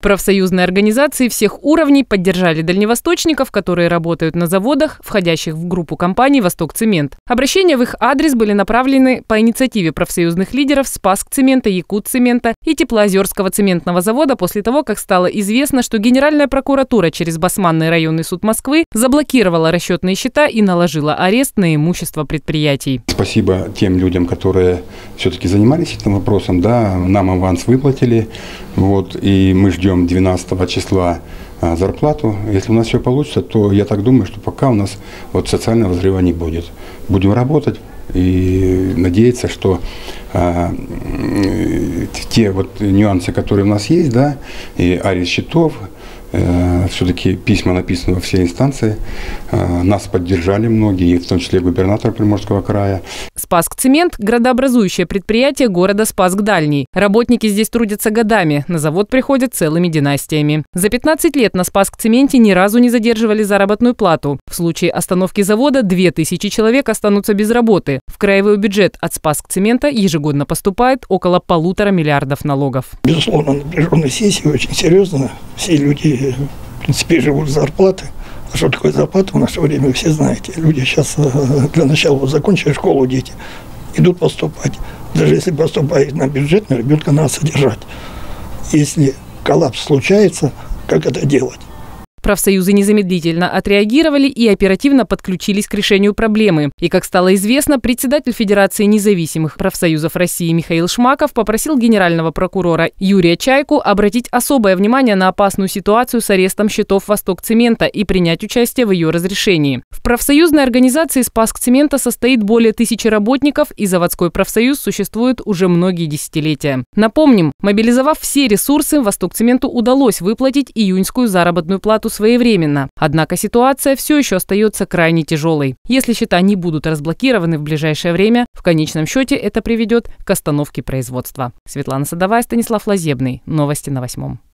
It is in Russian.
Профсоюзные организации всех уровней поддержали дальневосточников, которые работают на заводах, входящих в группу компаний «Восток-Цемент». Обращения в их адрес были направлены по инициативе профсоюзных лидеров Спасск-Цемента, Якут-Цемента и Теплоозерского цементного завода после того, как стало известно, что Генеральная прокуратура через Басманный районный суд Москвы заблокировала расчетные счета и наложила арест на имущество предприятий. Спасибо тем людям, которые все-таки занимались этим вопросом, да, нам аванс выплатили, вот, и мы ждем 12 числа зарплату. Если у нас все получится, то я так думаю, что пока у нас вот социального взрыва не будет. Будем работать и надеяться, что те вот нюансы, которые у нас есть, да, и арест счетов, все-таки письма написаны во все инстанции, нас поддержали многие, в том числе губернатор Приморского края. Спасск-Цемент – градообразующее предприятие города Спасск-Дальний. Работники здесь трудятся годами, на завод приходят целыми династиями. За 15 лет на Спасск-Цементе ни разу не задерживали заработную плату. В случае остановки завода 2000 человек останутся без работы. В краевой бюджет от Спасск-Цемента ежегодно поступает около 1,5 миллиарда налогов. Безусловно, напряженная сессия, очень серьезно. Все люди, в принципе, живут с зарплаты. А что такое зарплата в наше время, вы все знаете. Люди сейчас для начала вот, закончили школу, дети идут поступать. Даже если поступают на бюджетный, ребенка надо содержать. Если коллапс случается, как это делать? Профсоюзы незамедлительно отреагировали и оперативно подключились к решению проблемы. И, как стало известно, председатель Федерации независимых профсоюзов России Михаил Шмаков попросил генерального прокурора Юрия Чайку обратить особое внимание на опасную ситуацию с арестом счетов «Восток-Цемента» и принять участие в ее разрешении. В профсоюзной организации «Спасск-Цемента» состоит более 1000 работников, и заводской профсоюз существует уже многие десятилетия. Напомним, мобилизовав все ресурсы, «Восток-Цементу» удалось выплатить июньскую заработную плату своевременно. Однако ситуация все еще остается крайне тяжелой. Если счета не будут разблокированы в ближайшее время, в конечном счете это приведет к остановке производства. Светлана Садовая, Станислав Лазебный. Новости на 8.